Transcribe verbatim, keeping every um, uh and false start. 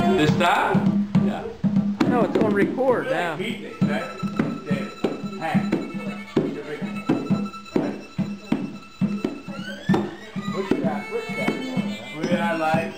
This time? Yeah. No, it's on record now. Keep it, right? Then, hang. Which guy? Which guy? Well, I like